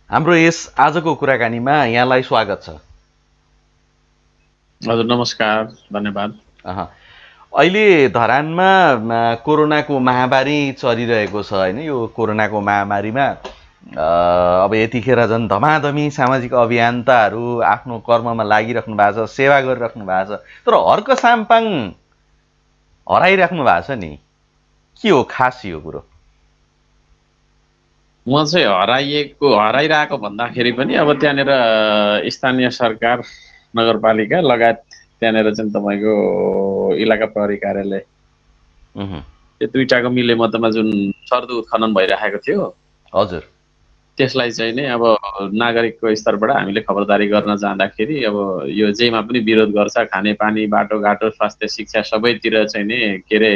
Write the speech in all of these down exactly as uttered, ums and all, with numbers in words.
हाम्रो यस आजको कुराकानीमा यहाँलाई स्वागत छ। हजुर नमस्कार, धन्यवाद। अहिले धरानमा कोरोनाको महामारी चलिरहेको छ हैन। यो कोरोनाको महामारीमा अब यतिखेर झन् धमाधमी सामाजिक अभियन्ताहरू आफ्नो कर्ममा लागिराख्नु भएको छ, सेवा गरिराख्नु भएको छ। तर हर्क साम्पाङ हराइराख्नु भएको छ नि, के हो खास यो कुरो? म चाहिँ हराइएको हराइरहेको भन्दाखेरि पनि अब त्यहाँनिर स्थानीय सरकार, नगरपालिका लगायत त्यहाँनिर चाहिँ तपाईँको इलाका प्रहरी कार्यालय यो दुईटाको मिलेमतमा जुन सर्दो उत्खनन भइरहेको थियो, हजुर, त्यसलाई चाहिँ नै अब नागरिकको स्तरबाट हामीले खबरदारी गर्न जाँदाखेरि अब यो जेमा पनि विरोध गर्छ, खाने पानी, बाटोघाटो, स्वास्थ्य, शिक्षा सबैतिर चाहिँ नि के अरे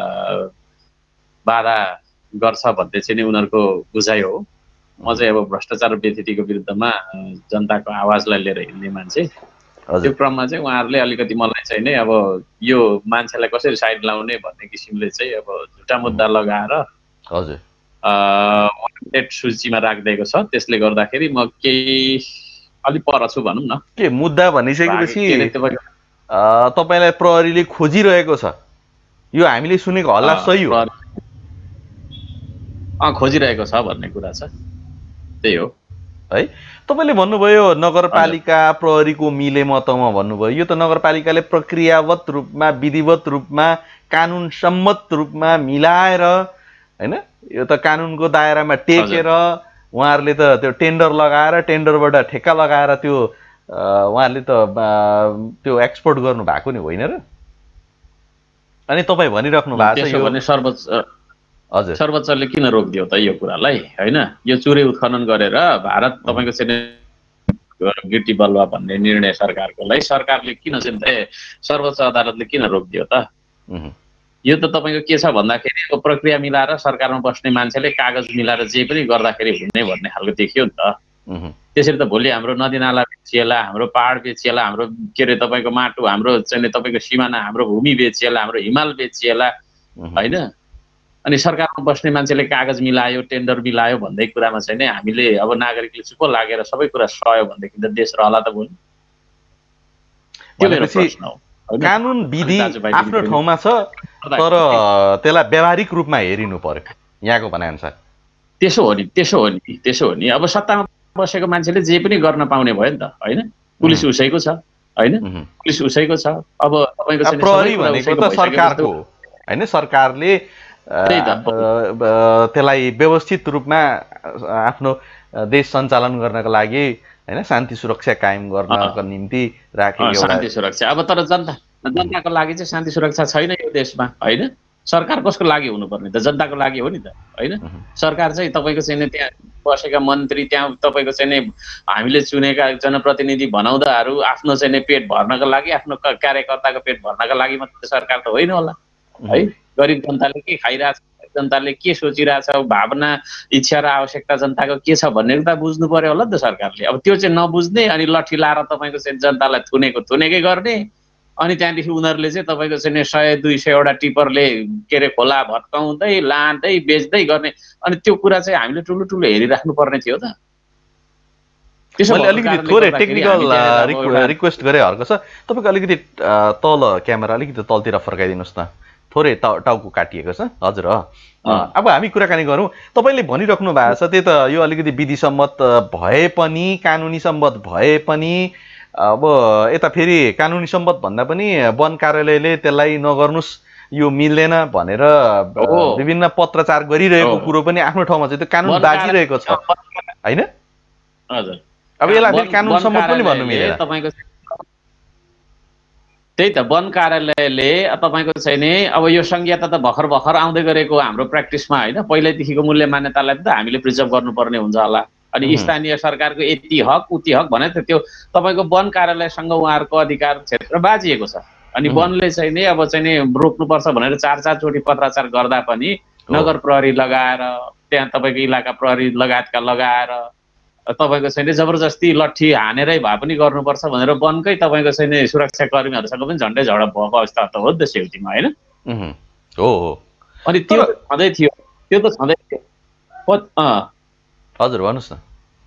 बाधा गर्छ भन्ने चाहिँ नि उनीहरूको बुझाइ हो। म चाहिँ अब भ्रष्टाचार व्यतिथिको विरुद्धमा जनताको आवाजलाई लिएर हिँड्ने मान्छे। त्यो क्रममा चाहिँ उहाँहरूले अलिकति मलाई चाहिँ नै अब यो मान्छेलाई कसरी साइड लाउने भन्ने किसिमले चाहिँ अब झुटा मुद्दा लगाएर हजुर वान्टेड सूचीमा राखिदिएको छ। त्यसले गर्दाखेरि म केही अलिक पर छु भनौँ न। के मुद्दा भनिसकेपछि तपाईँलाई प्रहरीले खोजिरहेको छ, यो हामीले सुनेको हल्ला सही हो? अँ खोजिरहेको छ भन्ने कुरा छ, त्यही हो है। तपाईँले भन्नुभयो नगरपालिका प्रहरीको मिलेमतमा भन्नुभयो। यो त नगरपालिकाले प्रक्रियावत रूपमा, विधिवत रूपमा, कानुन सम्मत रूपमा मिलाएर हैन, यो त कानुनको दायरामा टेकेर उहाँहरूले त त्यो टेन्डर लगाएर, टेन्डरबाट ठेक्का लगाएर त्यो उहाँहरूले त त्यो एक्सपोर्ट गर्नु भएको नि होइन र? अनि तपाईँ भनिराख्नु भएको छ यो भने सर्वोच्च हजुर सर्वोच्चले किन रोकिदियो त यो कुरालाई हैन? यो चुरे उत्खनन गरेर भारत तपाईँको चाहिँ गिटी बलुवा भन्ने निर्णय सरकारकोलाई सरकारले किन चाहिँ सर्वोच्च अदालतले किन रोकिदियो त? यो त तपाईँको के छ भन्दाखेरि अब प्रक्रिया मिलाएर सरकारमा बस्ने मान्छेले कागज मिलाएर जे पनि गर्दाखेरि हुने भन्ने खालको देखियो नि त। त्यसरी त भोलि हाम्रो नदीनाला बेचिएला, हाम्रो पहाड बेचिएला, हाम्रो के अरे तपाईँको माटो, हाम्रो चाहिँ तपाईँको सिमाना, हाम्रो भूमि बेचिएला, हाम्रो हिमाल बेचिएला होइन? अनि सरकारमा बस्ने मान्छेले कागज मिलायो, टेन्डर मिलायो भन्दै कुरामा चाहिँ नि हामीले अब नागरिकले चुप लागेर सबै कुरा सहयो भनेदेखि त देश रहला त भोलि? त्यो मेरो प्रश्न हो। कानुन विधि आफ्नो ठाउँमा छ, तर त्यसलाई व्यावहारिक रूपमा हेरिनु पर्यो यहाँको भनाइअनुसार। त्यसो हो नि, त्यसो हो नि, त्यसो हो नि। अब सत्तामा बसेको मान्छेले जे पनि गर्न पाउने भयो नि त होइन? पुलिस उसैको छ होइन? पुलिस उसैको छ। अब तपाईँको प्रहरी भनेको त सरकारको होइन, सरकारले त्यसलाई व्यवस्थित रूपमा आफ्नो देश सञ्चालन गर्नको लागि हैन, शान्ति सुरक्षा कायम गर्नको निम्ति राखेको शान्ति सुरक्षा। अब तर जनता जनताको लागि चाहिँ शान्ति सुरक्षा छैन यो देशमा होइन? सरकार कसको लागि हुनुपर्ने त? जनताको लागि हो नि त होइन? सरकार चाहिँ तपाईँको चाहिँ त्यहाँ बसेका मन्त्री, त्यहाँ तपाईँको चाहिँ हामीले चुनेका जनप्रतिनिधि भनाउँदाहरू आफ्नो चाहिँ पेट भर्नको लागि, आफ्नो कार्यकर्ताको पेट भर्नको लागि मात्रै सरकार त होइन होला है? गरिब जनताले के खाइरहेछ, जनताले के सोचिरहेछ, भावना, इच्छा र आवश्यकता जनताको के छ भन्ने त बुझ्नु पर्यो होला नि त सरकारले। अब त्यो चाहिँ नबुझ्ने अनि लट्ठी लाएर तपाईँको चाहिँ जनतालाई थुनेको थुनेकै गर्ने, अनि त्यहाँदेखि उनीहरूले चाहिँ तपाईँको चाहिँ सय दुई सयवटा टिपरले के अरे खोला भत्काउँदै लाँदै बेच्दै गर्ने, अनि त्यो कुरा चाहिँ हामीले ठुलो ठुलो हेरिराख्नु पर्ने थियो त। मैले अलिकति थोरै टेक्निकल रिक्वेस्ट गरेँ हर्क छ, तपाईँको अलिकति तल क्यामेरा अलिकति तलतिर फर्काइदिनुहोस् न, थोरै टाउको काटिएको छ। हजुर अब हामी कुराकानी गरौँ। तपाईँले भनिराख्नु भएको छ त्यही त, यो अलिकति विधि सम्मत भए पनि, कानुनी सम्मत भए पनि, अब यता फेरि कानुनी सम्मत भन्दा पनि वन कार्यालयले त्यसलाई नगर्नुस्, यो मिल्दैन भनेर विभिन्न पत्रचार गरिरहेको कुरो पनि आफ्नो ठाउँमा चाहिँ त्यो कानुन बाजिरहेको छ होइन? हजुर अब यसलाई फेरि कानुन सम्मत पनि भन्नु मिलेन। तपाईँको त्यही त वन कार्यालयले तपाईँको चाहिँ नि अब यो संहिता त भर्खर भर्खर आउँदै गरेको हाम्रो प्र्याक्टिसमा होइन? पहिल्यैदेखिको मूल्य मान्यतालाई त हामीले प्रिजर्भ गर्नुपर्ने हुन्छ होला। अनि स्थानीय सरकारको यति हक उति हक भने त त्यो तपाईँको वन कार्यालयसँग उहाँहरूको अधिकार क्षेत्र बाजिएको छ। अनि वनले चाहिँ नि अब चाहिँ नि रोक्नुपर्छ भनेर चार चारचोटि पत्राचार गर्दा पनि नगर प्रहरी लगाएर, त्यहाँ तपाईँको इलाका प्रहरी लगायतका लगाएर तपाईँको चाहिँ जबरजस्ती लट्ठी हानेरै भए पनि गर्नुपर्छ भनेर वनकै तपाईँको चाहिँ सुरक्षा कर्मीहरूसँग पनि झन्डै झडप भएको अवस्था त हो नि त सेउटीमा होइन? हो हो। अनि त्यो छँदै थियो, त्यो त छँदै थियो। हजुर भन्नुहोस् न।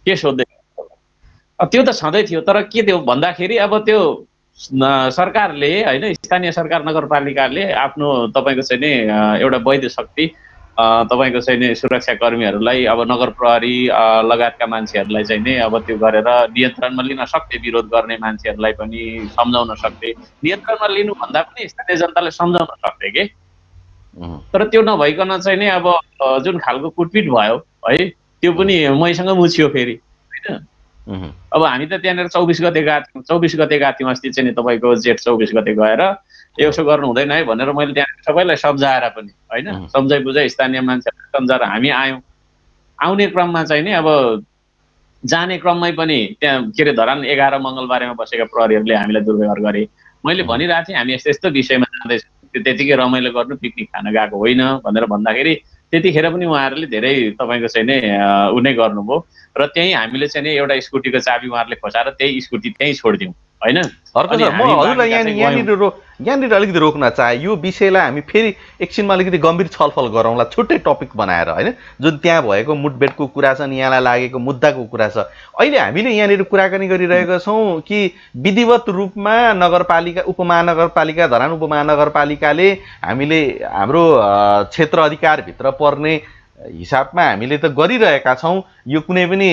के सोध्दै त्यो त सधैँ थियो। तर के त्यो भन्दाखेरि अब त्यो सरकारले होइन स्थानीय सरकार नगरपालिकाले आफ्नो तपाईँको चाहिँ नि एउटा वैध शक्ति तपाईँको चाहिँ नि सुरक्षाकर्मीहरूलाई अब नगर प्रहरी लगायतका मान्छेहरूलाई चाहिँ नि अब त्यो गरेर नियन्त्रणमा लिन सक्थे, विरोध गर्ने मान्छेहरूलाई पनि सम्झाउन सक्थे, नियन्त्रणमा लिनुभन्दा पनि स्थानीय जनताले सम्झाउन सक्थे के। तर त्यो नभइकन चाहिँ नि अब जुन खालको कुटपिट भयो है त्यो पनि मैसँग मुछियो फेरि होइन। अब हामी त त्यहाँनिर चौबिस गते गएको थियौँ, चौबिस गते गएको थियौँ अस्ति चाहिँ नि तपाईँको जेठ चौबिस गते गएर यसो गर्नु हुँदैन है भनेर मैले त्यहाँ सबैलाई सम्झाएर पनि होइन सम्झाइ बुझाइ स्थानीय मान्छेहरूलाई सम्झाएर हामी आयौँ। आउने क्रममा चाहिँ नि अब जाने क्रममै पनि त्यहाँ के अरे धरान एघार मङ्गलबारेमा बसेका प्रहरीहरूले हामीलाई दुर्व्यवहार गरे। मैले भनिरहेको थिएँ हामी यस्तो यस्तो विषयमा जाँदैछौँ, त्यो त्यतिकै रमाइलो गर्नु पिकनिक खान गएको होइन भनेर भन्दाखेरि त्यतिखेर पनि उहाँहरूले धेरै तपाईँको चाहिँ नि उ नै गर्नुभयो र त्यहीँ हामीले चाहिँ नि एउटा स्कुटीको चाबी उहाँहरूले खोसाएर त्यही स्कुटी त्यहीँ छोडिदिउँ होइन। अर्को सर म हजुरलाई यहाँनिर यहाँनिर रो यहाँनिर अलिकति रोक्न चाहे यो विषयलाई हामी फेरि एकछिनमा अलिकति गम्भीर छलफल गरौँला छुट्टै टपिक बनाएर होइन। जुन त्यहाँ भएको मुठभेडको कुरा छ नि यहाँलाई लागेको मुद्दाको कुरा छ। अहिले हामीले यहाँनिर कुराकानी गरिरहेका छौँ कि विधिवत रूपमा नगरपालिका उपमहानगरपालिका धरान उपमहानगरपालिकाले हामीले हाम्रो क्षेत्र अधिकारभित्र पर्ने हिसाबमा हामीले त गरिरहेका छौँ। यो कुनै पनि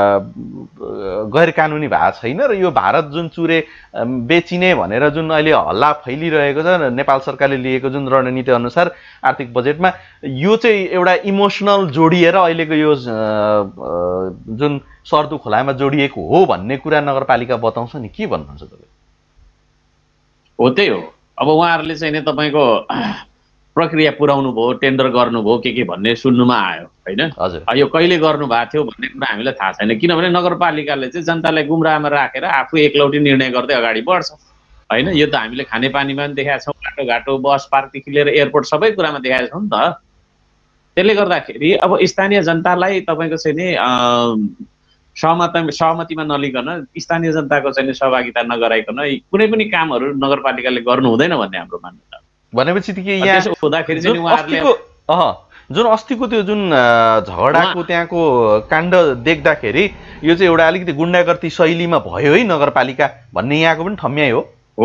गैर कानुनी भएको छैन र यो भारत जुन चुरे बेचिने भनेर जुन अहिले हल्ला फैलिरहेको छ नेपाल सरकारले लिएको जुन रणनीति अनुसार आर्थिक बजेटमा यो चाहिँ एउटा इमोसनल जोडिएर अहिलेको यो जुन सर्दु खोलामा जोडिएको हो भन्ने कुरा नगरपालिका बताउँछ नि, के भन्नुहुन्छ तपाईँ? हो त्यही हो। अब उहाँहरूले चाहिँ नि तपाईँको प्रक्रिया पुर्याउनु भयो, टेन्डर गर्नुभयो के के भन्ने सुन्नुमा आयो होइन। यो कहिले गर्नु भएको थियो भन्ने कुरा हामीलाई थाहा छैन, किनभने नगरपालिकाले चाहिँ जनतालाई गुमराहमा राखेर आफू एकलौटी निर्णय गर्दै अगाडि बढ्छ होइन। यो त हामीले खानेपानीमा पनि देखाएको छौँ, बाटोघाटो बस पार्कदेखि लिएर एयरपोर्ट सबै कुरामा देखाएको छौँ नि त। त्यसले गर्दाखेरि अब स्थानीय जनतालाई तपाईँको चाहिँ नि सहमति सहमतिमा नलिकन स्थानीय जनताको चाहिँ सहभागिता नगराइकन कुनै पनि कामहरू नगरपालिकाले गर्नु हुँदैन भन्ने हाम्रो मान्यता। भनेपछि यहाँ जुन अस्तिको त्यो जुन झगडाको त्यहाँको काण्ड देख्दाखेरि यो चाहिँ एउटा अलिकति गुन्डागर्दी शैलीमा भयो है नगरपालिका भन्ने यहाँको पनि ठम्याइ हो। हो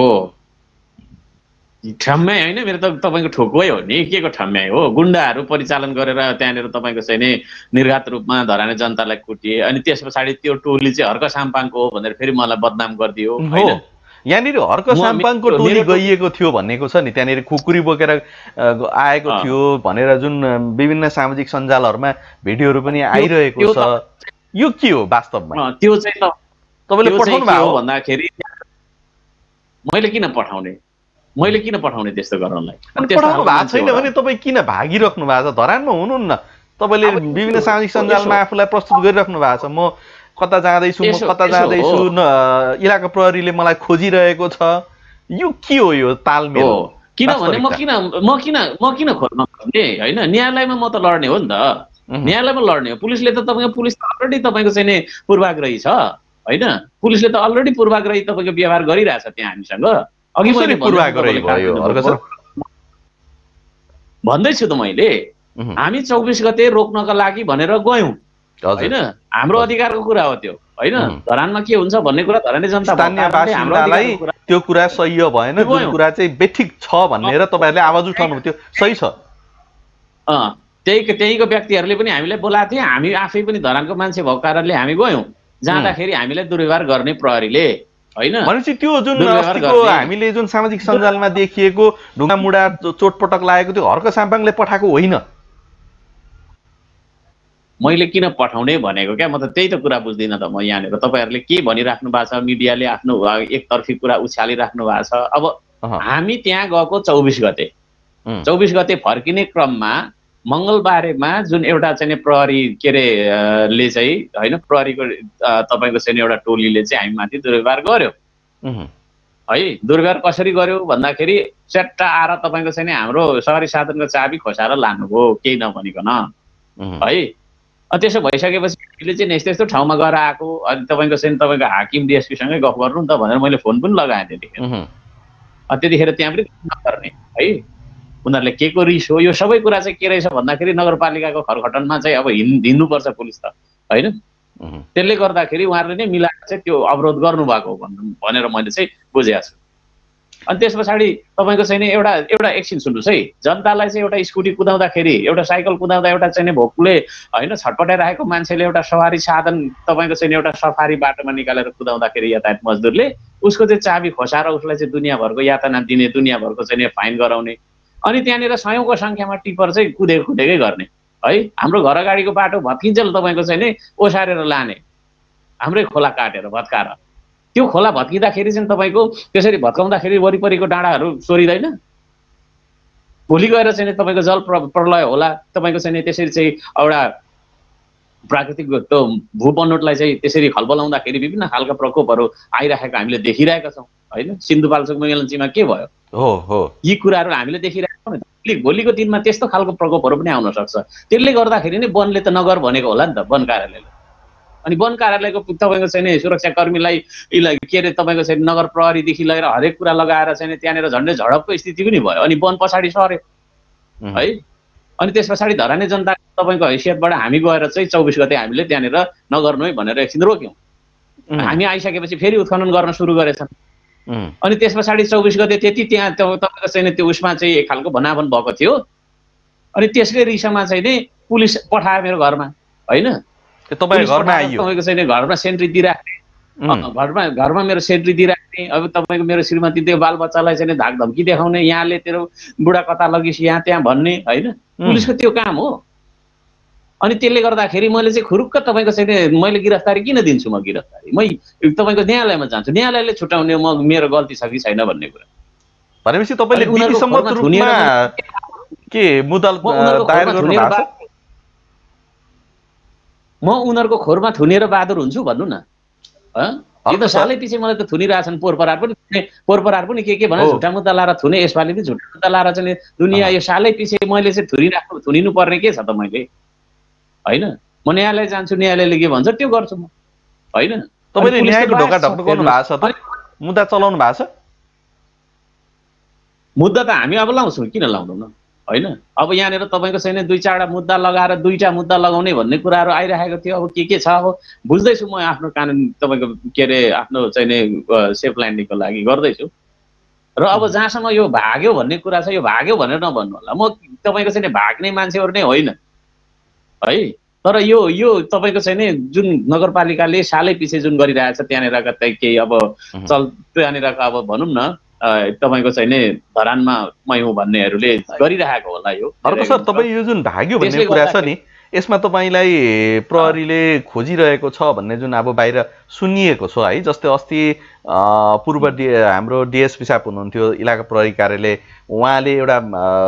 ठम्याइ होइन, मेरो त तपाईँको ठोकै हो नि, के को ठम्याइ हो। गुन्डाहरू परिचालन गरेर त्यहाँनिर तपाईँको चाहिँ नि निर्घात रूपमा धराने जनतालाई कुटिए अनि त्यस पछाडि त्यो टोली चाहिँ हर्क साम्पाङको हो भनेर फेरि मलाई बदनाम गरिदियो होइन। यहाँनिर हर्क साम्पाङको टोली गइएको थियो भन्नेको छ नि, त्यहाँनिर खुकुरी बोकेर आएको थियो भनेर जुन विभिन्न सामाजिक सञ्जालहरूमा भिडियोहरू पनि आइरहेको छ। यो के हो वास्तवमा? त्यो चाहिँ तपाईँले पठाउनु भएको भन्दाखेरि मैले किन पठाउने मैले किन पठाउने त्यस्तो गर्नलाई? पठाउनु भएको छैन भने तपाईँ किन भागिराख्नु भएको छ? धरानमा हुनुहुन्न, तपाईँले विभिन्न सामाजिक सञ्जालमा आफूलाई प्रस्तुत गरिराख्नु भएको छ। म कता जाँदैछु म कता जाँदैछु इलाका प्रहरीले मलाई खोजिरहेको छ। यो के हो यो तालमेल? किनभने म किन म किन म किन खोज्न पर्ने होइन? न्यायालयमा म त लड्ने हो नि त, न्यायालयमा लड्ने हो। पुलिसले त तपाईँको पुलिस त अलरेडी तपाईँको चाहिँ नि पूर्वाग्रही छ होइन। पुलिसले त अलरेडी पूर्वाग्रही तपाईँको व्यवहार गरिरहेछ त्यहाँ हामीसँग। अघि मैले पूर्वाग्रही भयो भन्दैछु त मैले। हामी चौबिस गते रोक्नका लागि भनेर गयौँ होइन, हाम्रो अधिकारको कुरा हो त्यो होइन। धरानमा के हुन्छ भन्ने कुरा धरानी जनता स्थानीयवासीलाई त्यो कुरा सही हो भएन, जुन कुरा चाहिँ बेठिक छ भनेर तपाईँहरूले आवाज उठाउनु त्यो सही छ। अँ त्यही त्यहीको व्यक्तिहरूले पनि हामीलाई बोलाएको थिए, हामी आफै पनि धरानको मान्छे भएको कारणले हामी गयौँ। जाँदाखेरि हामीलाई दुर्व्यवहार गर्ने प्रहरीले होइन। भनेपछि त्यो जुन हामीले जुन सामाजिक सञ्जालमा देखिएको ढुङ्गा मुढा चोटपटक लागेको त्यो हर्क साम्पाङले पठाएको होइन। मैले किन पठाउने भनेको क्या, म त त्यही त कुरा बुझ्दिनँ त म यहाँनिर। तपाईँहरूले के भनिराख्नु भएको छ, मिडियाले आफ्नो एकतर्फी कुरा उछालिराख्नु भएको छ। अब हामी त्यहाँ गएको चौबिस गते चौबिस गते फर्किने क्रममा मङ्गलबारेमा जुन एउटा चाहिँ प्रहरी के अरे ले चाहिँ होइन प्रहरीको तपाईँको चाहिँ एउटा टोलीले चाहिँ हामी माथि दुर्व्यवहार गर्यो है। दुर्व्यवहार कसरी गर्यो भन्दाखेरि च्याट्टा आएर तपाईँको चाहिँ हाम्रो सवारी साधनको चाबी खोसाएर लानुभयो केही नभनिकन है। त्यसो भइसकेपछि हामीले चाहिँ यस्तो यस्तो ठाउँमा गएर आएको, अनि तपाईँको चाहिँ तपाईँको हाकिम डिएसपीसँगै गफ गर्नु नि त भनेर मैले फोन पनि लगाएँ त्यतिखेर। त्यतिखेर त्यहाँ पनि गर्ने है, उनीहरूले के को रिस हो। यो सबै कुरा चाहिँ के रहेछ भन्दाखेरि नगरपालिकाको खरखटनमा चाहिँ अब हिँड हिँड्नुपर्छ पुलिस त होइन। त्यसले गर्दाखेरि उहाँहरूले नै मिलाएर चाहिँ त्यो अवरोध गर्नुभएको भनेर मैले चाहिँ बुझेको छु। अनि त्यस पछाडि तपाईँको चाहिँ नि एउटा एउटा एकछिन सुन्नुहोस् है, जनतालाई चाहिँ एउटा स्कुटी कुदाउँदाखेरि एउटा साइकल कुदाउँदा एउटा चाहिँ भोकले होइन छटपटाइरहेको मान्छेले एउटा सवारी साधन तपाईँको चाहिँ एउटा सफारी बाटोमा निकालेर कुदाउँदाखेरि यातायात मजदुरले उसको चाहिँ चाबी खोसाएर उसलाई चाहिँ दुनियाँभरको यातना दिने, दुनियाँभरको चाहिँ फाइन गराउने, अनि त्यहाँनिर सयौँको सङ्ख्यामा टिपर चाहिँ कुदेको कुदेकै गर्ने है। हाम्रो घर अगाडिको बाटो भत्किन्जेल तपाईँको चाहिँ नि ओसारेर लाने, हाम्रै खोला काटेर भत्काएर। त्यो खोला भत्किँदाखेरि चाहिँ तपाईँको त्यसरी भत्काउँदाखेरि वरिपरिको डाँडाहरू सोरिँदैन, भोलि गएर चाहिँ तपाईँको जल प्रलय होला, तपाईँको चाहिँ त्यसरी चाहिँ एउटा प्राकृतिक त्यो भूपनोटलाई चाहिँ त्यसरी खलबलाउँदाखेरि विभिन्न खालका प्रकोपहरू आइरहेको हामीले देखिरहेका छौँ होइन। सिन्धुपाल्चोक मेलम्चीमा के भयो हो हो यी कुराहरू हामीले देखिरहेको छौँ। भोलिको दिनमा त्यस्तो खालको प्रकोपहरू पनि आउन सक्छ। त्यसले गर्दाखेरि नै वनले त नगर भनेको होला नि त, वन कार्यालयले। अनि वन कार्यालयको तपाईँको चाहिँ सुरक्षाकर्मीलाई के अरे तपाईँको चाहिँ नगर प्रहरीदेखि लिएर हरेक कुरा लगाएर चाहिँ त्यहाँनिर झन्डै झडपको स्थिति पनि भयो। अनि वन पछाडि सर्यो है। अनि त्यस पछाडि धराने जनता तपाईँको हैसियतबाट हामी गएर चाहिँ चौबिस गते हामीले त्यहाँनिर नगर्नु है भनेर एकछिन रोक्यौँ। हामी आइसकेपछि फेरि उत्खनन गर्न सुरु गरेछन्। अनि त्यस पछाडि चौबिस गते त्यति त्यहाँ तपाईँको चाहिँ त्यो उसमा चाहिँ एक खालको भनाभन भएको थियो। अनि त्यसकै रिसमा चाहिँ नि पुलिस पठायो मेरो घरमा होइन। तपाईँको चाहिँ घरमा सेन्ट्री दिइराख्ने, घरमा घरमा मेरो सेन्ट्री दिइराख्ने, अब तपाईँको मेरो श्रीमती त्यो बालबच्चालाई चाहिँ धाक धम्की देखाउने, यहाँले तेरो बुढा कता लगिस यहाँ त्यहाँ भन्ने होइन, पुलिसको त्यो काम हो। अनि त्यसले गर्दाखेरि मैले चाहिँ खुरुक्क तपाईँको चाहिँ मैले गिरफ्तारी किन दिन्छु, म गिरफ्तारी मै तपाईँको न्यायालयमा जान्छु, न्यायालयले छुट्याउने म मेरो गल्ती छ कि छैन भन्ने कुरा। भनेपछि तपाईँले विधिसम्मत रूपमा के मुद्दा दायर गर्नु भएको छ? म उनीहरूको खोरमा थुनेर बहादुर हुन्छु भन्नु न। यो त सालै पछि मलाई त थुनिरहेछन्, पोहोर परार पनि पोहोर परार पनि के के भने झुटा मुद्दा लाएर थुने, यसपालि पनि झुटा मुद्दा लाएर चाहिँ दुनियाँ यो सालै पछि मैले चाहिँ थुनिराख्नु थुनिनु पर्ने के छ त मैले होइन। म न्यायालय जान्छु, न्यायालयले के भन्छ त्यो गर्छु म होइन। तपाईँले न्यायको ढोका ढक्नु गर्नु भएको छ त, मुद्दा चलाउनु भएको छ? मुद्दा त हामी अब लाउँछौँ, किन लाउँदैनौँ न होइन। अब यहाँनिर तपाईँको चाहिँ दुई चारवटा मुद्दा लगाएर दुईवटा मुद्दा लगाउने भन्ने कुराहरू आइरहेको थियो। अब के के छ अब बुझ्दैछु म, आफ्नो कानुन तपाईँको के अरे आफ्नो चाहिँ सेफ ल्यान्डिङको लागि गर्दैछु। र अब जहाँसम्म यो भाग्यो भन्ने कुरा छ, यो भाग्यो भनेर नभन्नु होला, म तपाईँको चाहिँ भाग्ने मान्छेहरू नै होइन है। तर यो यो तपाईँको चाहिँ नि जुन नगरपालिकाले सालै पछि जुन गरिरहेछ त्यहाँनिरका केही अब चल त्यहाँनिरका अब भनौँ न तपाईँको चाहिँ नि धरानमा मै हुँ भन्नेहरूले गरिरहेको होला यो। अर्को सर, तपाईँ यो जुन भाग्यो भन्ने कुरा छ नि, यसमा तपाईँलाई प्रहरीले खोजिरहेको छ भन्ने जुन अब बाहिर सुनिएको छ है। जस्तै अस्ति पूर्व डि हाम्रो डिएसपी साहब हुनुहुन्थ्यो इलाका प्रहरी कार्यालय, उहाँले एउटा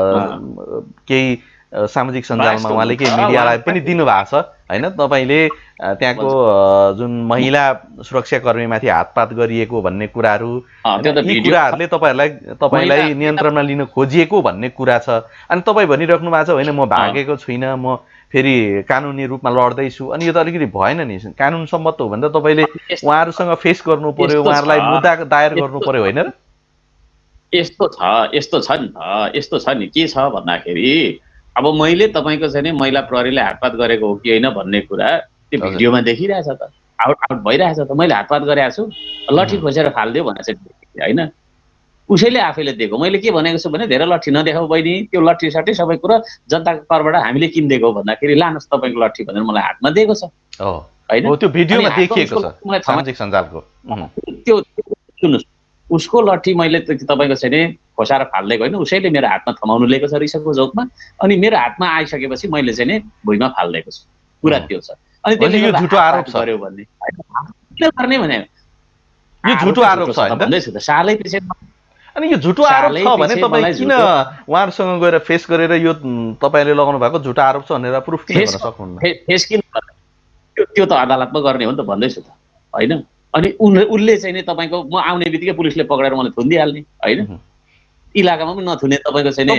केही सामाजिक सञ्जालमा उहाँले केही मिडियालाई पनि दिनुभएको छ होइन। तपाईँले त्यहाँको जुन महिला सुरक्षाकर्मीमाथि हातपात गरिएको भन्ने कुराहरू, यी कुराहरूले तपाईँहरूलाई तपाईँलाई नियन्त्रणमा लिन खोजिएको भन्ने कुरा छ। अनि तपाईँ भनिराख्नु भएको छ होइन म भागेको छुइनँ, म फेरि कानुनी रूपमा लड्दैछु। अनि यो त अलिकति भएन नि, कानुन सम्मत हो भने त तपाईँले उहाँहरूसँग फेस गर्नु पर्यो, उहाँहरूलाई मुद्दा दायर गर्नु पर्यो होइन र? यस्तो छ यस्तो छ नि त, यस्तो छ नि के छ भन्दाखेरि अब मैले तपाईँको चाहिँ नि महिला प्रहरीले हातपात गरेको हो कि होइन भन्ने कुरा त्यो भिडियोमा देखिरहेछ त, आउट आउट भइरहेछ त। मैले हातपात गरेको छु, लट्ठी खोसेर फालिदियो भनेर चाहिँ होइन, उसैले आफैले दिएको। मैले के भनेको छु भने धेरै लट्ठी नदेखाऊ बहिनी, त्यो लट्ठी सट्ठी सबै कुरा जनताको करबाट हामीले किनिदिएको भन्दाखेरि लानुहोस् तपाईँको लट्ठी भनेर मलाई हातमा दिएको छ होइन। त्यो भिडियोमा देखिएको छ सामाजिक सञ्जालको। त्यो सुन्नुहोस्, उसको लट्ठी मैले तपाईँको चाहिँ नि खोसाएर फालिदिएको होइन, उसैले मेरो हातमा थमाउनु लिएको छ रिसको जोकमा। अनि मेरो हातमा आइसकेपछि मैले चाहिँ नि भुइँमा फालिदिएको छु, कुरा त्यो छ। अनि त्यसले झुटो आरोप गर्यो भन्ने गर्ने भने यो झुटो आरोप छ भन्दैछु त सालै पछि। अनि यो झुटो आरोप छ भने तपाईँ किन उहाँहरूसँग गएर फेस गरेर यो तपाईँले लगाउनु भएको झुटो आरोप छ भनेर प्रुफ किन गर्न सक्नुहुन्न? फेस किन त्यो त्यो त अदालतमा गर्ने हो नि त भन्दैछु त होइन। अनि उनले उसले चाहिँ नि तपाईँको म आउने बित्तिकै पुलिसले पक्रेर मलाई थुनिदिइहाल्ने होइन, इलाकामा पनि नथुने तपाईँको चाहिँ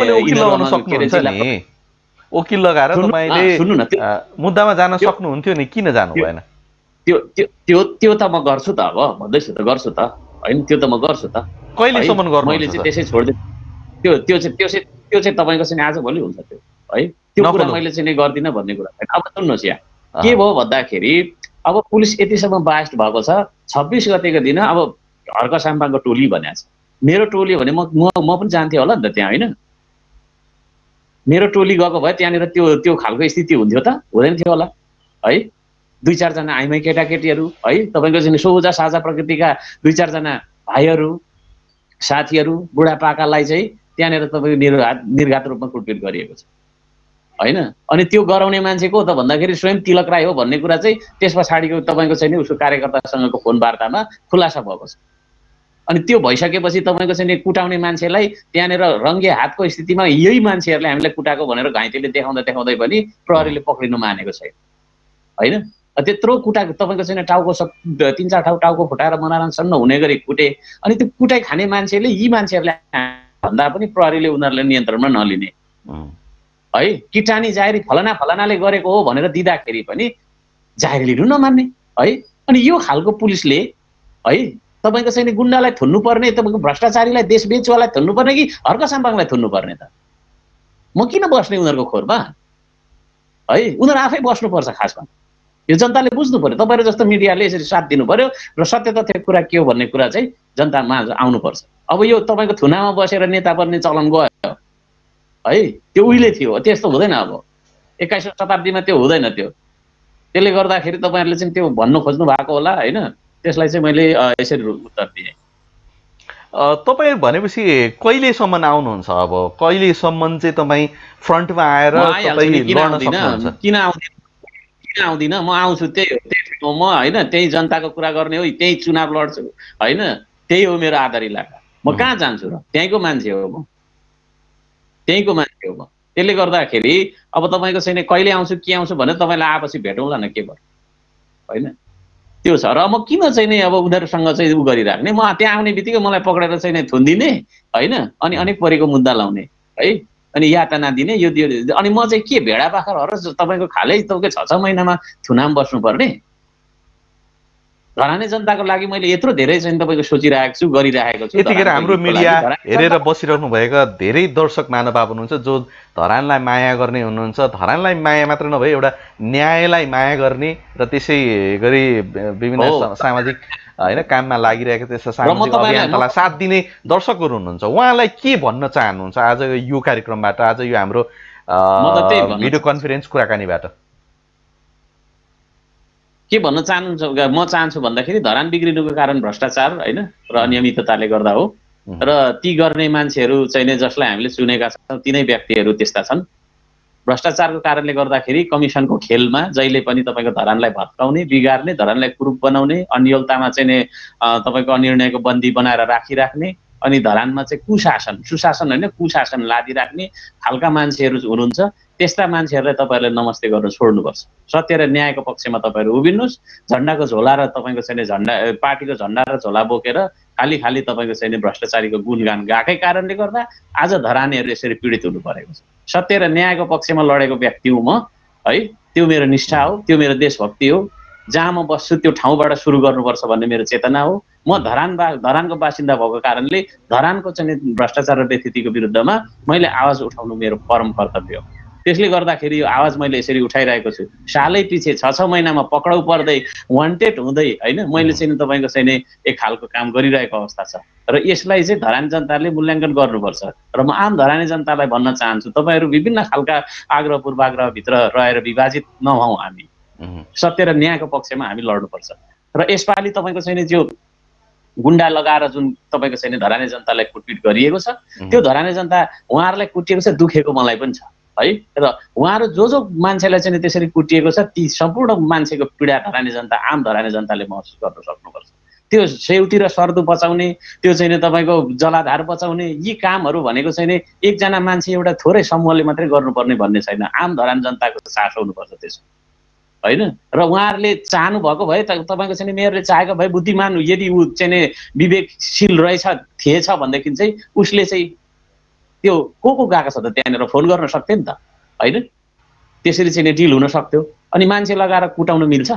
वकिल लगाएर तपाईँले मुद्दामा जान सक्नुहुन्थ्यो नि, किन जानु भएन? त्यो त्यो त्यो त म गर्छु त, अब भन्दैछु त गर्छु त होइन, त्यो त म गर्छु त। कहिलेसम्म गर्नु? मैले चाहिँ त्यसै छोडिदिएँ। त्यो त्यो चाहिँ त्यो चाहिँ त्यो चाहिँ तपाईँको चाहिँ आज भोलि हुन्छ त्यो है, त्यो कुरा मैले चाहिँ गर्दिनँ भन्ने कुरा होइन। अब सुन्नुहोस् यहाँ के भयो भन्दाखेरि अब पुलिस यतिसम्म बायस्ड भएको छ। छब्बिस गतेको दिन अब हर्क साम्पाङको टोली भनेको छ, मेरो टोली भने म म पनि जान्थेँ होला नि त त्यहाँ, होइन? मेरो टोली गएको भए त्यहाँनिर त्यो त्यो खालको स्थिति हुन्थ्यो त? हुँदैन थियो होला है? दुई चारजना आइमाई केटाकेटीहरू है, तपाईँको चाहिँ सोझा साझा प्रकृतिका दुई चारजना भाइहरू साथीहरू बुढापाकालाई चाहिँ त्यहाँनिर तपाईँको निर्घात निर्घात रूपमा कुटपिट गरिएको छ, होइन? अनि त्यो गराउने मान्छे को त भन्दाखेरि स्वयं तिलक राई हो भन्ने कुरा चाहिँ त्यस पछाडिको तपाईँको चाहिँ नि उसको कार्यकर्तासँगको फोन वार्तामा खुलासा भएको छ। अनि त्यो भइसकेपछि तपाईँको चाहिँ कुटाउने मान्छेलाई त्यहाँनिर रङ्गे हातको स्थितिमा यही मान्छेहरूले हामीलाई कुटाएको भनेर घाइतेले देखाउँदा देखाउँदै पनि प्रहरीले पक्रिनु मानेको छैन, होइन? त्यत्रो कुटा तपाईँको चाहिँ टाउको सब तिन चार ठाउँ टाउको फुटाएर मनारासन्न हुने गरी कुटे। अनि त्यो कुटाइ खाने मान्छेले यी मान्छेहरूले भन्दा पनि प्रहरीले उनीहरूले नियन्त्रणमा नलिने है। किटानी जाहेरी फलाना फलानाले गरेको हो भनेर दिँदाखेरि पनि जाहेरी लिनु नमान्ने है। अनि यो खालको पुलिसले है तपाईँको चाहिँ गुन्डालाई थुन्नुपर्ने, तपाईँको भ्रष्टाचारीलाई देशबेचुवालाई थुन्नुपर्ने कि हर्क साम्पाङलाई थुन्नुपर्ने त? म किन बस्ने उनीहरूको खोरमा है? उनीहरू आफै बस्नुपर्छ। खासमा यो जनताले बुझ्नु पर्यो। तपाईँहरू जस्तो मिडियाले यसरी साथ दिनु पर्यो र सत्य तथ्य कुरा के हो भन्ने कुरा चाहिँ जनतामा आउनुपर्छ। अब यो तपाईँको थुनामा बसेर नेता बन्ने चलन गयो है, त्यो उहिले थियो, त्यस्तो हुँदैन। अब एक्काइसौँ शताब्दीमा त्यो हुँदैन थियो। त्यसले गर्दाखेरि तपाईँहरूले चाहिँ त्यो भन्नु खोज्नु भएको होला, होइन? त्यसलाई चाहिँ मैले यसरी उत्तर दिएँ। तपाईँ भनेपछि कहिलेसम्म आउनुहुन्छ? अब कहिलेसम्म चाहिँ तपाईँ फ्रन्टमा आएर तपाईँ लड्न सक्नुहुन्छ? किन आउँदिन किन आउँदिन म आउँछु, त्यही हो, त्यही हो म, होइन? त्यही जनताको कुरा गर्ने हो, त्यही चुनाव लड्छु, होइन? त्यही हो मेरो आधार इलाका। म कहाँ जान्छु र? त्यहीँको मान्छे हो म, त्यहीँको मान्छे हो म। त्यसले गर्दाखेरि अब तपाईँको चाहिँ कहिले आउँछु के आउँछु भनेर तपाईँलाई आएपछि भेटौँला न, के भयो, होइन? त्यो छ। र म किन चाहिँ नि अब उनीहरूसँग चाहिँ उ गरिराख्ने? म त्यहाँ आउने बित्तिकै मलाई पक्रेर चाहिँ नि थुनिदिने, होइन? अनि अनेक परेको मुद्दा लाउने है, अनि यातना दिने, यो त्यो। अनि म चाहिँ के भेडा बाख्रा हर तपाईँको खालै तपाईँको छ छ महिनामा थुनाम बस्नुपर्ने? धराने जनताको लागि मैले यत्रो धेरै चाहिँ तपाईँको सोचिरहेको छु, गरिरहेको छु। यतिखेर हाम्रो मिडिया हेरेर बसिरहनु भएका धेरै दर्शक महानुभाव हुनुहुन्छ जो धरानलाई माया गर्ने हुनुहुन्छ। धरानलाई माया मात्र नभए एउटा न्यायलाई माया गर्ने र त्यसै गरी विभिन्न सामाजिक होइन काममा लागिरहेको त्यस्ता सामाजिक अभियानलाई साथ दिने दर्शकहरू हुनुहुन्छ। उहाँलाई के भन्न चाहनुहुन्छ आज यो कार्यक्रमबाट, आज यो हाम्रो भिडियो कन्फरेन्स कुराकानीबाट? के भन्न चाहनुहुन्छ? म चाहन्छु भन्दाखेरि धरान बिग्रिनुको कारण भ्रष्टाचार, होइन, र अनियमितताले गर्दा हो। र ती गर्ने मान्छेहरू चाहिँ जसलाई हामीले चुनेका छौँ तिनै व्यक्तिहरू त्यस्ता छन्। भ्रष्टाचारको कारणले गर्दाखेरि कमिसनको खेलमा जहिले पनि तपाईँको धरानलाई भत्काउने, बिगार्ने, धरानलाई कुरूप बनाउने, अन्यलतामा चाहिँ तपाईँको अनिर्णयको बन्दी बनाएर राखिराख्ने, अनि धरानमा चाहिँ कुशासन, सुशासन होइन कुशासन लादिराख्ने खालका मान्छेहरू हुनुहुन्छ। त्यस्ता मान्छेहरूलाई तपाईँहरूले नमस्ते गर्न छोड्नुपर्छ। सत्य र न्यायको पक्षमा तपाईँहरू उभिनुहोस्। झन्डाको झोला र तपाईँको चाहिँ झन्डा पार्टीको झन्डा र झोला बोकेर खाली खाली तपाईँको चाहिँ भ्रष्टाचारीको गुणगान गाएकै कारणले गर्दा आज धरानीहरू यसरी पीडित हुनु परेको छ। सत्य र न्यायको पक्षमा लडेको व्यक्ति हुँ म है, त्यो मेरो निष्ठा हो, त्यो मेरो देशभक्ति हो। जहाँ म बस्छु त्यो ठाउँबाट सुरु गर्नुपर्छ भन्ने मेरो चेतना हो। म धरान बा धरानको बासिन्दा भएको कारणले धरानको चाहिँ भ्रष्टाचार र व्यथितिको विरुद्धमा मैले आवाज उठाउनु मेरो परम कर्तव्य हो। त्यसले गर्दाखेरि यो आवाज मैले यसरी उठाइरहेको छु। सालै पछि छ छ महिनामा पक्राउ पर्दै वान्टेड हुँदै, होइन, मैले चाहिँ तपाईँको चाहिँ एक खालको काम गरिरहेको अवस्था छ। र यसलाई चाहिँ धरानी जनताले मूल्याङ्कन गर्नुपर्छ। र म आम धरानी जनतालाई भन्न चाहन्छु, तपाईँहरू विभिन्न खालका आग्रह पूर्वाग्रहभित्र रहेर विभाजित नहौँ। हामी सत्य र न्यायको पक्षमा हामी लड्नुपर्छ। र यसपालि तपाईँको चाहिँ त्यो गुन्डा लगाएर जुन तपाईँको चाहिँ धरानी जनतालाई कुटपिट गरिएको छ, त्यो धरानी जनता उहाँहरूलाई कुटिएको छ, दुखेको मलाई पनि छ है। र उहाँहरू जो जो मान्छेलाई चाहिँ त्यसरी कुटिएको छ ती सम्पूर्ण मान्छेको पीडा धरानी जनता, आम धरानी जनताले महसुस गर्न सक्नुपर्छ। त्यो सेउटी र सर्दु बचाउने, त्यो चाहिँ तपाईँको जलाधार बचाउने, यी कामहरू भनेको चाहिँ एकजना मान्छे एउटा थोरै समूहले मात्रै गर्नुपर्ने भन्ने छैन। आम धरानी जनताको साथ हुनुपर्छ त्यसो, होइन? र उहाँहरूले चाहनु भएको भए तपाईँको चाहिँ मेयरले चाहेको भए बुद्धिमान यदि ऊ चाहिँ विवेकशील रहेछ थिएछ भनेदेखि चाहिँ उसले चाहिँ त्यो को को गएको छ त त्यहाँनिर फोन गर्न सक्थ्यो नि त, होइन? त्यसरी चाहिँ डिल हुन सक्थ्यो। अनि मान्छे लगाएर कुटाउनु मिल्छ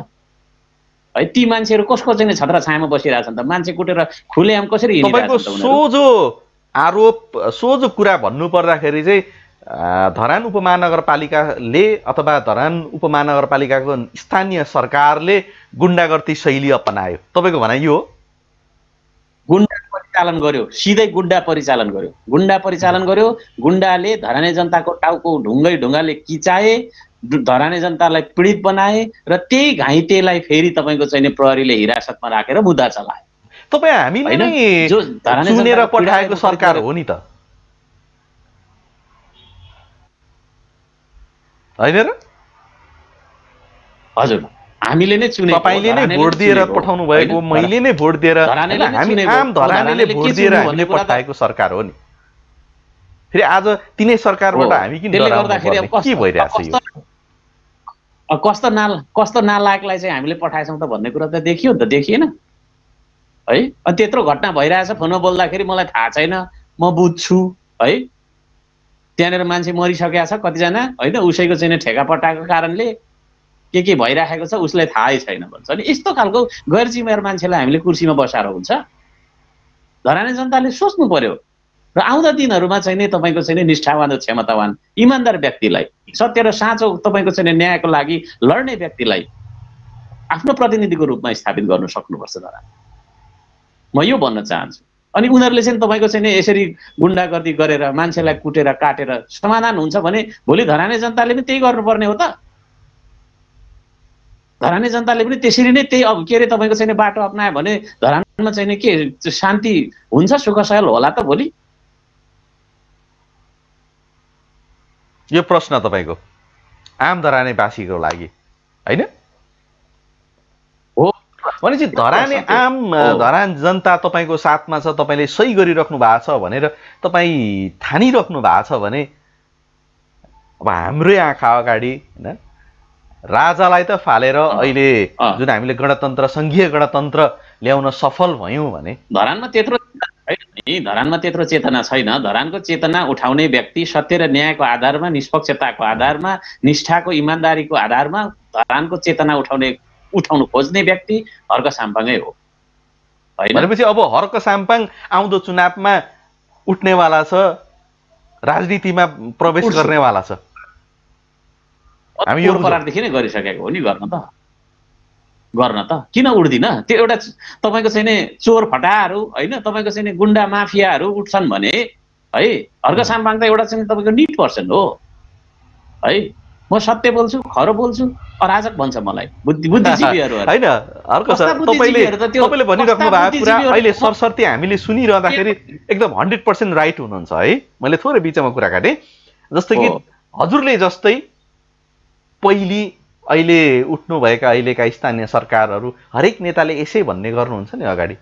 है? ती मान्छेहरू कसको चाहिँ छत्र छायामा बसिरहेछन् त? मान्छे कुटेर खुलेआम कसरी हिँडिरहेछन् त? सोझो आरोप, सोझो कुरा भन्नु पर्दाखेरि चाहिँ धरान उपमहानगरपालिकाले अथवा धरान उपमहानगरपालिकाको स्थानीय सरकारले गुण्डागर्दी शैली अपनायो, तपाईँको भनाइ यो हो? गुण्डा परिचालन गर्यो, सिधै गुण्डा परिचालन गर्यो, गुण्डा परिचालन गर्यो। गुण्डाले धराने जनताको टाउको ढुङ्गै ढुङ्गाले किचाए, धराने जनतालाई पीडित बनाए र त्यही घाइतेलाई फेरि तपाईँको चाहिँ प्रहरीले हिरासतमा राखेर मुद्दा चलाए। तपाईँ हामीले नै चुनेर पठाएको सरकार हो नि त, होइन र? हजुर, हामीले नै चुने, तपाईले नै भोट दिएर पठाउनु भएको, मैले नै भोट दिएर, हामी आम धरानेले भोट दिएर हामीले पठाएको सरकार हो नि। फेरि आज तिनै सरकारबाट हामी किन डराउनु पर्ने? के भइरहेछ यो? कस्तो ना कस्तो नालायकलाई चाहिँ हामीले पठाएछौँ त भन्ने कुरा त देखियो नि त, देखिएन है? अनि त्यत्रो घटना भइरहेछ, फोनमा बोल्दाखेरि मलाई थाहा छैन, म बुझ्छु है, त्यहाँनिर मान्छे मरिसकेको छ कतिजना होइन, उसैको चाहिँ ठेका पटाएको कारणले के के भइराखेको छ उसलाई थाहै छैन भन्छ। अनि यस्तो खालको गैर जिम्मेवार मान्छेलाई हामीले कुर्सीमा बसाएर हुन्छ? धराने जनताले सोच्नु पर्यो र आउँदा दिनहरूमा चाहिँ नि तपाईँको चाहिँ निष्ठावान र क्षमतावान इमान्दार व्यक्तिलाई, सत्य र साँचो तपाईँको चाहिँ न्यायको लागि लड्ने व्यक्तिलाई आफ्नो प्रतिनिधिको रूपमा स्थापित गर्नु सक्नुपर्छ धरान। म यो भन्न चाहन्छु। अनि उनीहरूले चाहिँ तपाईँको चाहिँ यसरी गुण्डागर्दी गरेर मान्छेलाई कुटेर काटेर समाधान हुन्छ भने भोलि धराने जनताले पनि त्यही गर्नुपर्ने हो त? धराने जनताले पनि त्यसरी नै त्यही अब के अरे तपाईँको चाहिँ बाटो अप्नायो भने धरानमा चाहिँ के शान्ति हुन्छ, सुख सहल होला त भोलि? यो प्रश्न तपाईँको आम धरानेवासीको लागि होइन हो भनेपछि धराने आम धरान जनता तपाईँको साथमा छ, तपाईँले सही गरिराख्नु भएको छ भनेर तपाईँ ठानिराख्नु भएको छ भने अब हाम्रै आँखा अगाडि होइन राजालाई त फालेर अहिले जुन हामीले गणतन्त्र सङ्घीय गणतन्त्र ल्याउन सफल भयौँ भने धरानमा त्यत्रो छैन, धरानमा त्यत्रो चेतना छैन। धरानको चेतना उठाउने व्यक्ति सत्य र न्यायको आधारमा, निष्पक्षताको आधारमा, निष्ठाको इमान्दारीको आधारमा धरानको चेतना उठाउने उठाउनु खोज्ने व्यक्ति हर्क साम्पाङै हो होइन? भनेपछि अब हर्क साम्पाङ आउँदो चुनावमा उठ्नेवाला छ, राजनीतिमा प्रवेश गर्नेवाला छ। हामी यो करारदेखि नै गरिसकेको हो नि, गर्न त गर्न त किन उठ्दिन? त्यो एउटा तपाईँको चाहिँ नि चोर फटाहरू होइन, तपाईँको चाहिँ नि गुण्डा माफियाहरू उठ्छन् भने है, हर्क साम्पाङ त एउटा चाहिँ तपाईँको निट पर्सन हो है। म सत्य बोल्छु, खरो बोल्छु, अराजक भन्छ मलाई बुद्धि बुद्धिजीवीहरू होइन। हर्क सर, तपाईँले तपाईँले भनिराख्नु भएको कुरा अहिले सरसर्ती हामीले सुनिरहँदाखेरि एकदम हन्ड्रेड पर्सेन्ट राइट हुनुहुन्छ है। मैले थोरै बिचमा कुरा काटेँ। जस्तै कि हजुरले जस्तै पहिले अहिले उठ्नुभएका अहिलेका स्थानीय सरकारहरू हरेक नेताले यसै भन्ने गर्नुहुन्छ नि अगाडि।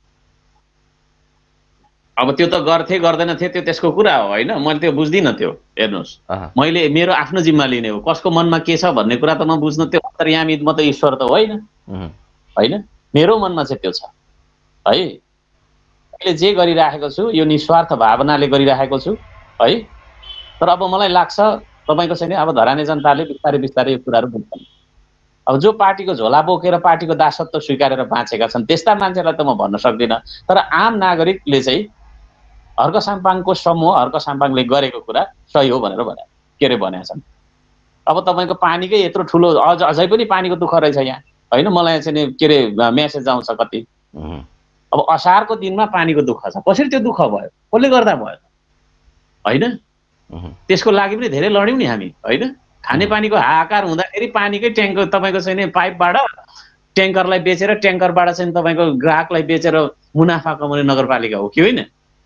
अब त्यो त गर्थे गर्दैन थिए त्यो त्यसको कुरा हो होइन, मैले त्यो बुझ्दिनँ। त्यो हेर्नुहोस्, मैले मेरो आफ्नो जिम्मा लिने हो, कसको मनमा के छ भन्ने कुरा त म बुझ्नु, त्यो अन्तर्यामी म त ईश्वर त होइन होइन, मेरो मनमा चाहिँ त्यो छ है। अहिले जे गरिराखेको छु यो निस्वार्थ भावनाले गरिराखेको छु है। तर अब मलाई लाग्छ तपाईँको छैन, अब धराने जनताले बिस्तारै बिस्तारै यो कुराहरू बुझ्छन्। अब जो पार्टीको झोला बोकेर पार्टीको दासत्व स्वीकारेर बाँचेका छन् त्यस्ता मान्छेलाई त म भन्न सक्दिनँ, तर आम नागरिकले चाहिँ हर्क साम्पाङको समूह, हर्क साम्पाङले गरेको कुरा सही हो भनेर भने के अरे भनेका छन्। अब तपाईँको पानीकै यत्रो ठुलो अझ अझै पनि पानीको दुःख रहेछ यहाँ होइन। मलाई चाहिँ के अरे मेसेज आउँछ कति, अब असारको दिनमा पानीको दुःख छ, कसरी त्यो दुःख भयो, कसले गर्दा भयो होइन? त्यसको लागि पनि धेरै लड्यौँ नि हामी होइन। खानेपानीको हाहाकार हुँदाखेरि पानीकै ट्याङ्कर तपाईँको चाहिँ पाइपबाट ट्याङ्करलाई बेचेर, ट्याङ्करबाट चाहिँ तपाईँको ग्राहकलाई बेचेर मुनाफा कमाउने नगरपालिका हो कि होइन?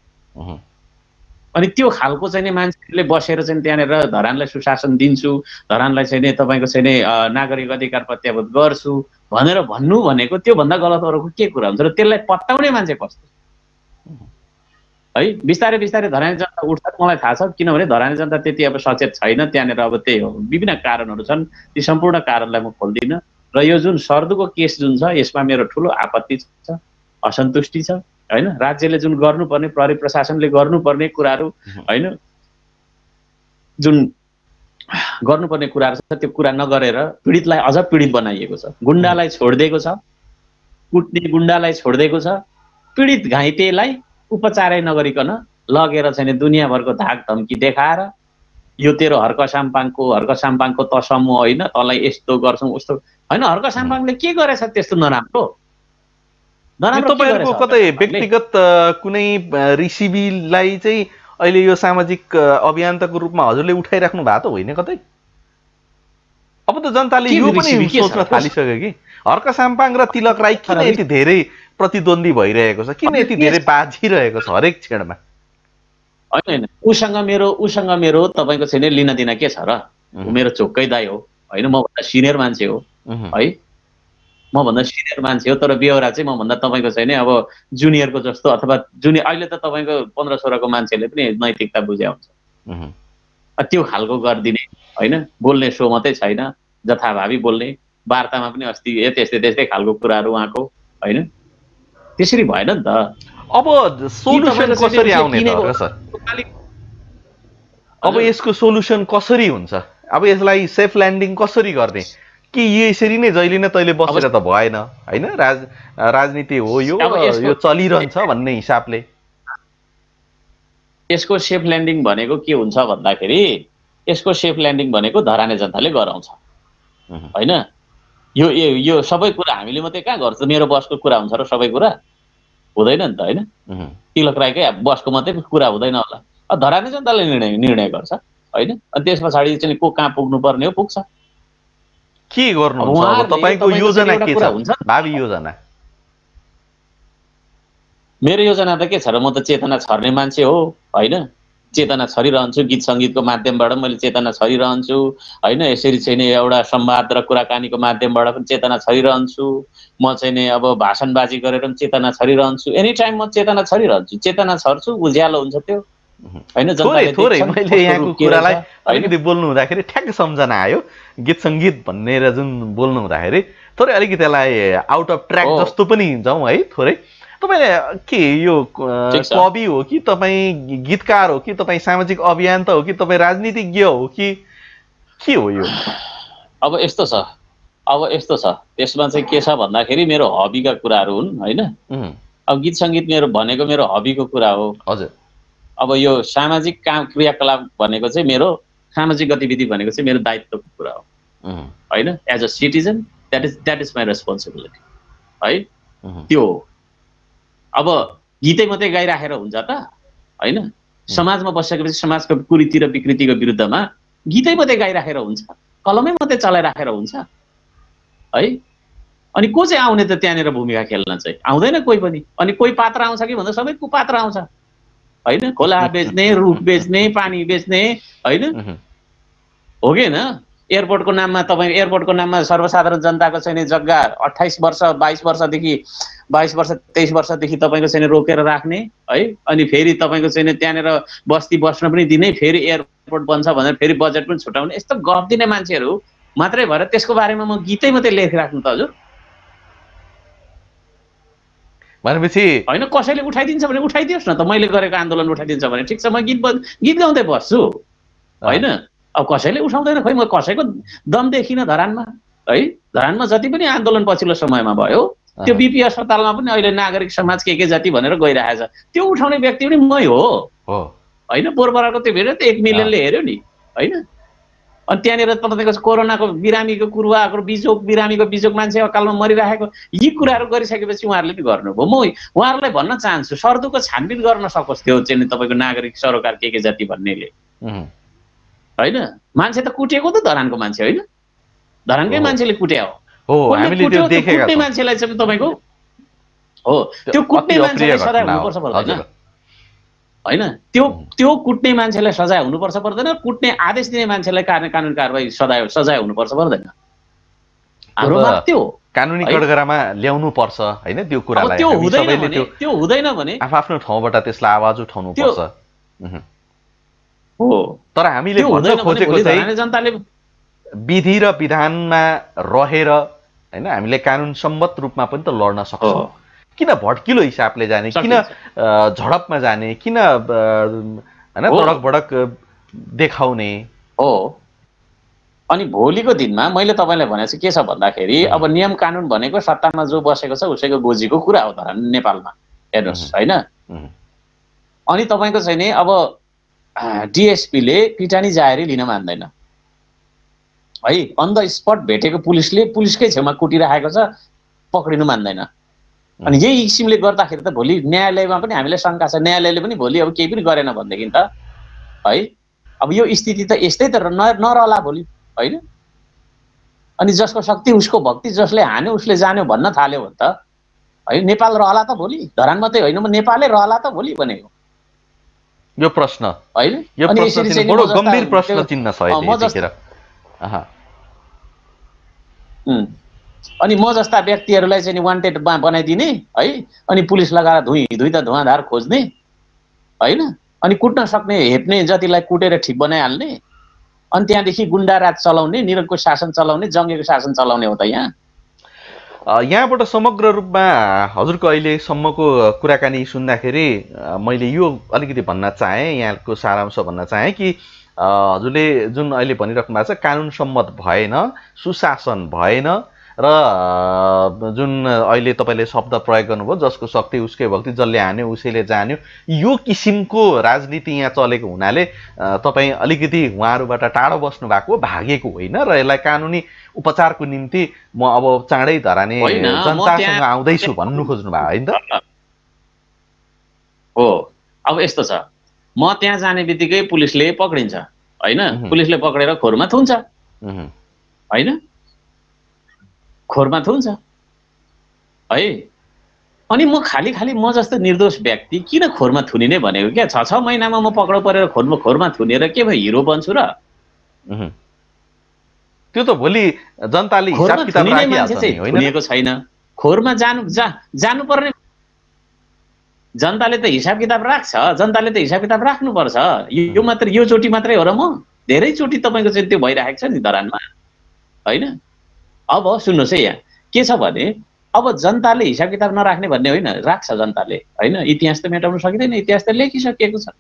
अनि त्यो खालको चाहिँ नि मान्छेहरूले बसेर चाहिँ त्यहाँनिर धरानलाई सुशासन दिन्छु, धरानलाई चाहिँ नि तपाईँको चाहिँ नि नागरिक अधिकार प्रत्याभूत गर्छु भनेर भन्नु भनेको त्योभन्दा गलत अरूको के कुरा हुन्छ र त्यसलाई पत्याउने मान्छे कस्तो है? बिस्तारै बिस्तारै धराने जनता उठ्छ मलाई थाहा छ, किनभने धराने जनता त्यति अब सचेत छैन। त्यहाँनिर अब त्यही हो, विभिन्न कारणहरू छन्, ती सम्पूर्ण कारणलाई म खोल्दिनँ। र यो जुन सर्दुको केस जुन छ यसमा मेरो ठुलो आपत्ति छ, असन्तुष्टि छ होइन। राज्यले जुन गर्नुपर्ने, प्रहरी प्रशासनले गर्नुपर्ने कुराहरू होइन, जुन गर्नुपर्ने कुराहरू छ त्यो कुरा नगरेर पीडितलाई अझ पीडित बनाइएको छ, गुण्डालाई छोडिदिएको छ, कुट्ने गुण्डालाई छोडिदिएको छ, पीडित घाइतेलाई उपचारै नगरिकन लगेर चाहिँ दुनियाँभरको धाक धम्की देखाएर यो तेरो हर्क साम्पाङको हर्क साम्पाङको त समूह होइन, तँलाई यस्तो गर्छौँ उस्तो होइन। हर्क साम्पाङले के गरेछ त्यस्तो नराम्रो? नराम्रो तपाईँहरूको कतै व्यक्तिगत कुनै रिसिभीलाई चाहिँ अहिले यो सामाजिक अभियन्ताको रूपमा हजुरले उठाइराख्नु भएको त होइन कतै? अब त जनताले यो पनि सोच्न थालिसक्यो कि हर्क साम्पाङ र तिलक राई किन यति धेरै प्रतिद्वन्दी भइरहेको छ, किन यति धेरै बाजिरहेको छ हरेक क्षणमा? होइन होइन, उसँग मेरो उसँग मेरो तपाईँको छैन लिन दिन के छ र? ऊ मेरो चोक्कै दाइ हो होइन, मभन्दा सिनियर मान्छे हो है, मभन्दा सिनियर मान्छे हो। तर बेहोरा चाहिँ मभन्दा तपाईँको छैन अब जुनियरको जस्तो, अथवा जुनियर अहिले त तपाईँको पन्ध्र सोह्रको मान्छेले पनि नैतिकता बुझ्या हुन्छ, त्यो खालको गरिदिने होइन। बोल्ने सो मात्रै छैन, जथाभावी बोल्ने, वार्तामा पनि अस्ति यस्तै त्यस्तै खालको कुराहरू उहाँको होइन, त्यसरी भएन नि त। अब सोलुसन कसरी आउने त सर? अब यसको सोलुसन कसरी हुन्छ? अब यसलाई सेफ ल्यान्डिङ कसरी गर्ने? कि यसरी नै जहिले नै तैले बसेर त भएन होइन? राज राजनीति हो यो, यो चलिरहन्छ भन्ने हिसाबले यसको सेफ ल्यान्डिङ भनेको के हुन्छ भन्दाखेरि, यसको सेफ ल्यान्डिङ भनेको धराने जनताले गराउँछ होइन। यो यो सबै कुरा हामीले मात्रै कहाँ गर्छ? मेरो बसको कुरा हुन्छ र सबै कुरा हुँदैन नि त होइन। तिलक राईकै बसको मात्रै कुरा हुँदैन होला, धराने जनताले निर्णय निर्णय गर्छ होइन। अनि त्यस पछाडि चाहिँ को कहाँ पुग्नु पर्ने हो पुग्छ। के गर्नुहुन्छ अब तपाईँको योजना के छ, भावी योजना? मेरो योजना त के छ र, म त चेतना छर्ने मान्छे हो होइन। चेतना छरिरहन्छु, गीत सङ्गीतको माध्यमबाट मैले चेतना छरिरहन्छु होइन। यसरी चाहिँ नि एउटा संवाद र कुराकानीको माध्यमबाट पनि चेतना छरिरहन्छु। म चाहिँ नि अब भाषणबाजी गरेर पनि चेतना छरिरहन्छु। एनी टाइम म चेतना छरिरहन्छु, चेतना छर्छु, उज्यालो हुन्छ त्यो होइन। थोरै थोरै मैले यहाँको कुरालाई अलिकति बोल्नु हुँदाखेरि ठ्याक्क सम्झना आयो। गीत सङ्गीत भनेर जुन बोल्नु हुँदाखेरि थोरै अलिकति त्यसलाई आउट अफ ट्र्याक जस्तो पनि जाउँ है थोरै। तपाईँले के यो कवि हो कि तपाईँ गीतकार हो कि तपाईँ सामाजिक अभियन्ता हो कि तपाईँ राजनीतिज्ञ हो कि के हो यो? अब यस्तो छ अब यस्तो छ त्यसमा चाहिँ के छ भन्दाखेरि मेरो हबीका कुराहरू हुन् होइन। अब गीत सङ्गीत मेरो भनेको मेरो हबीको कुरा हो। हजुर। अब यो सामाजिक काम क्रियाकलाप भनेको चाहिँ मेरो सामाजिक गतिविधि भनेको चाहिँ मेरो दायित्वको कुरा हो होइन। As a citizen that is that is my responsibility है, त्यो हो। अब गीतै मात्रै गाइराखेर हुन्छ त होइन। समाजमा बसिसकेपछि समाजको कुरीति र विकृतिको विरुद्धमा गीतै मात्रै गाइराखेर हुन्छ, कलमै मात्रै चलाइराखेर हुन्छ है। अनि को चाहिँ आउने त त्यहाँनिर भूमिका खेल्न चाहिँ? आउँदैन कोही पनि। अनि कोही पात्र आउँछ कि भन्दा सबै कुपात्र आउँछ होइन। खोला बेच्ने, रुख बेच्ने, पानी बेच्ने होइन, हो कि होइन। एयरपोर्टको नाममा तपाईँ एयरपोर्टको नाममा सर्वसाधारण जनताको चाहिँ जग्गा अट्ठाइस वर्ष बाइस वर्षदेखि बाइस वर्ष तेइस वर्षदेखि तपाईँको चाहिँ रोकेर राख्ने है। अनि फेरि तपाईँको चाहिँ त्यहाँनिर बस्ती बस्न पनि दिने, फेरि एयरपोर्ट बन्छ भनेर फेरि बजेट पनि छुटाउने, यस्तो गफ दिने मान्छेहरू मात्रै भएर त्यसको बारेमा म गीतै मात्रै लेखिराख्नु त हजुर? भनेपछि होइन, कसैले उठाइदिन्छ भने उठाइदियोस् न त। मैले गरेको आन्दोलन उठाइदिन्छ भने ठिक छ, म गीत गीत गाउँदै बस्छु होइन। अब कसैले उठाउँदैन, खोइ म कसैको दम देखिनँ धरानमा है। धरानमा जति पनि आन्दोलन पछिल्लो समयमा भयो, त्यो बिपी अस्पतालमा पनि अहिले नागरिक समाज के के जाति भनेर गइरहेछ, त्यो उठाउने व्यक्ति पनि मै हो होइन। पोरबराको त्यो भिडियो त एक मिलियनले हेऱ्यो नि होइन। अनि त्यहाँनिर तपाईँको कोरोनाको बिरामीको कुरुवाको बिजोक बिरामीको बिजोक मान्छे अकालमा मरिरहेको, यी कुराहरू गरिसकेपछि उहाँहरूले पनि गर्नुभयो। म उहाँहरूलाई भन्न चाहन्छु सर्दुको छानबिन गर्न सकोस् त्यो चाहिँ तपाईँको नागरिक सरोकार के के जाति भन्नेले होइन। मान्छे त कुटेको त धरानको मान्छे होइन, धरानकै मान्छेले कुट्या हो। कुट्ने मान्छेलाई चाहिँ तपाईँको हो, त्यो कुट्ने मान्छेलाई सजाय हुनुपर्छ पर्दैन होइन। त्यो त्यो कुट्ने मान्छेलाई सजाय हुनुपर्छ पर्दैन, कुट्ने आदेश दिने मान्छेलाई कानुन कारबाही सजाय सजाय हुनुपर्छ पर्दैन। हाम्रो माग त्यो कानुनी कठघरामा ल्याउनु पर्छ होइन त्यो कुरालाई। त्यो हुँदैन भने त्यो हुँदैन भने आफ्नो ठाउँबाट त्यसलाई आवाज उठाउनु पर्छ हो। तर हामीले भन्न खोजेको चाहिँ जनताले विधि र विधानमा रहेर होइन हामीले कानुन सम्मत रूपमा पनि त लड्न सक्छौँ। किन भड्किलो हिसाबले जाने, किन झडपमा जाने, किन होइन तडक भडक देखाउने हो। अनि भोलिको दिनमा मैले तपाईँलाई भनेको चाहिँ के छ भन्दाखेरि, अब नियम कानुन भनेको सत्तामा जो बसेको छ उसैको गोजीको कुरा हो धरान नेपालमा हेर्नुहोस् होइन। अनि तपाईँको चाहिँ नि अब डिएसपीले पिटानी जाहेरी लिन मान्दैन है। अन द स्पट भेटेको पुलिसले पुलिसकै छेउमा कुटिराखेको छ, पक्रिनु मान्दैन। अनि यही किसिमले गर्दाखेरि त भोलि न्यायालयमा पनि हामीलाई शङ्का छ, न्यायालयले पनि भोलि अब केही पनि गरेन भनेदेखि त है अब यो स्थिति त यस्तै त नरहला भोलि होइन। अनि जसको शक्ति उसको भक्ति, जसले हान्यो उसले जान्यो भन्न थाल्यो भने त है नेपाल रहला त भोलि, धरान मात्रै होइन नेपालै रहला त भोलि भनेको यो प्रश्न होइन। यो प्रश्न चाहिँ बडो गम्भीर प्रश्न चिन्ह छ यतिखेर। अहा अनि म जस्ता व्यक्तिहरूलाई चाहिँ वान्टेड बनाइदिने है, अनि पुलिस लगाएर धुई धुई त धुवाँधार खोज्ने होइन, अनि कुट्न सक्ने हेप्ने जतिलाई कुटेर ठिक बनाइहाल्ने, अनि त्यहाँदेखि गुन्डा राज चलाउने, निरङ्कुश शासन चलाउने, जङ्गेको शासन चलाउने हो त यहाँ। यहाँबाट समग्र रूपमा हजुरको अहिलेसम्मको कुराकानी सुन्दाखेरि मैले यो अलिकति भन्न चाहेँ, यहाँको सारांश भन्न चाहेँ कि हजुरले जुन अहिले भनिराख्नु भएको छ कानुन सम्मत भएन, सुशासन भएन र जुन अहिले तपाईँले शब्द प्रयोग गर्नुभयो जसको शक्ति उसकै भक्ति, जसले हान्यो उसैले जान्यो, यो किसिमको राजनीति यहाँ चलेको हुनाले तपाईँ अलिकति उहाँहरूबाट टाढो बस्नु भएको भागेको होइन र यसलाई कानुनी उपचारको निम्ति म अब चाँडै धराने जनतासँग आउँदैछु भन्नु खोज्नु भयो होइन त? हो, अब यस्तो छ, म त्यहाँ जाने बित्तिकै पुलिसले पक्रिन्छ होइन, पुलिसले पक्रेर खोरमा थुन्छ होइन, खोरमा थुन्छ है। अनि म खाली खाली म जस्तो निर्दोष व्यक्ति किन खोरमा थुनिने भनेको क्या? छ छ महिनामा म पक्राउ परेर खोरमा खोरमा थुनेर के भयो हिरो बन्छु र? त्यो त भोलि जनताले हिसाब किताब राखिहाल्छ नि होइन? थुनिएको छैन, खोरमा जानु जा जानु पर्ने जनताले त हिसाब किताब राख्छ, जनताले त हिसाब किताब राख्नुपर्छ। यो मात्र यो चोटि मात्रै हो र म धेरै चोटि तपाईँको चाहिँ त्यो भइरहेको छ नि दरानमा होइन। अब सुन्नुहोस् है, यहाँ के छ भने अब जनताले हिसाब किताब नराख्ने भन्ने होइन, राख्छ जनताले होइन, इतिहास त मेटाउन सकिँदैन, इतिहास त लेखिसकिएको छ।